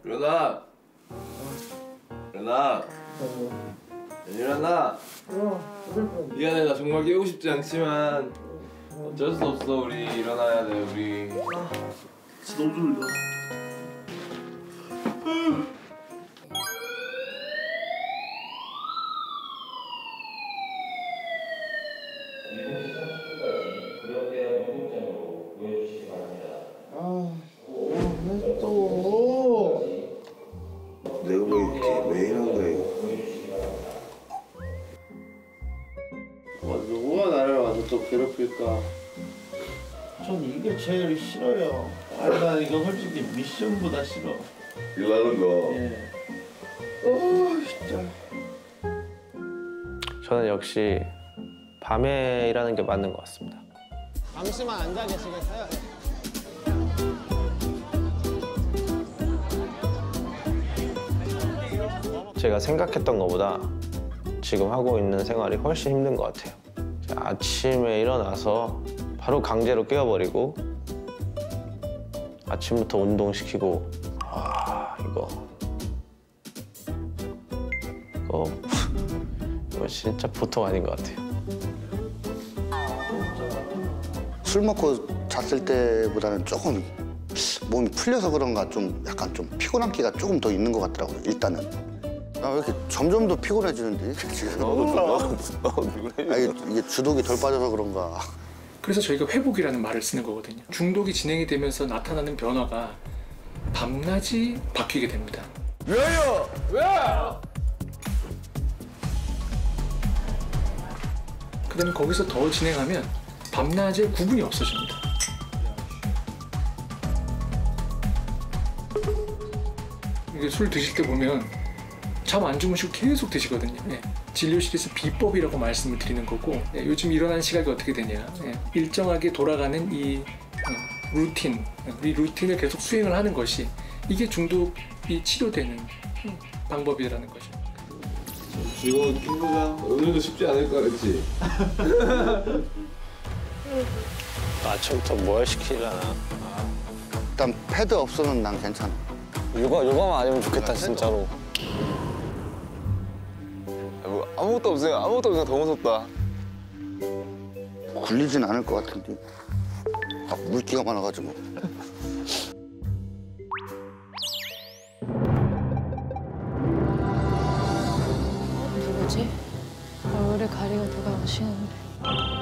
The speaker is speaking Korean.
일어나! 일어나! 일어나! 미안해, 나 정말 깨우고 싶지 않지만 어쩔 수 없어. 우리 일어나야 돼. 우리 진짜 너무 졸려. 내가 왜 이런 거야 이거? 누가 나를 와서 또 괴롭힐까? 전 이게 제일 싫어요. 아니 난 이거 솔직히 미션보다 싫어. 일하는 거. 예. 진짜. 저는 역시 밤에 일하는 게 맞는 것 같습니다. 잠시만 앉아 계시겠어요? 제가 생각했던 것보다 지금 하고 있는 생활이 훨씬 힘든 것 같아요. 아침에 일어나서 바로 강제로 깨워버리고 아침부터 운동시키고 이거 진짜 보통 아닌 것 같아요. 술 먹고 잤을 때보다는 조금 몸이 풀려서 그런가 좀 약간 좀 피곤함기가 조금 더 있는 것 같더라고요. 일단은. 나 왜 이렇게 점점 더 피곤해지는데 지금? 이게 주독이 덜 빠져서 그런가. 그래서 저희가 회복이라는 말을 쓰는 거거든요. 중독이 진행이 되면서 나타나는 변화가 밤낮이 바뀌게 됩니다. 왜요? 왜? 그다음에 거기서 더 진행하면 밤낮의 구분이 없어집니다. 이게 술 드실 때 보면 잠 안 주무시고 계속 드시거든요. 예. 진료실에서 비법이라고 말씀을 드리는 거고, 예. 요즘 일어나는 시각이 어떻게 되냐. 예. 일정하게 돌아가는 이 루틴, 이 루틴을 계속 수행을 하는 것이 이게 중독이 치료되는 방법이라는 거죠. 즐거운 피부가 오늘도 쉽지 않을 거야, 그렇지? 아침부터 뭘 시키려나. 일단 패드 없으면 난 괜찮아. 요가만 아니면 좋겠다, 진짜로. 아무것도 없으니까 더 무섭다. 굴리진 않을 것 같은데. 물기가 많아가지고. 누구지? 얼굴에 가리고 누가 오시는데.